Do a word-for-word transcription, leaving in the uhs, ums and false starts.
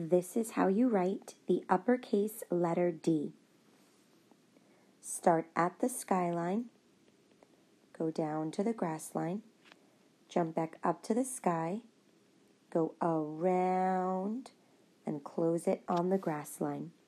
This is how you write the uppercase letter D. Start at the skyline, go down to the grass line, jump back up to the sky, go around, and close it on the grass line.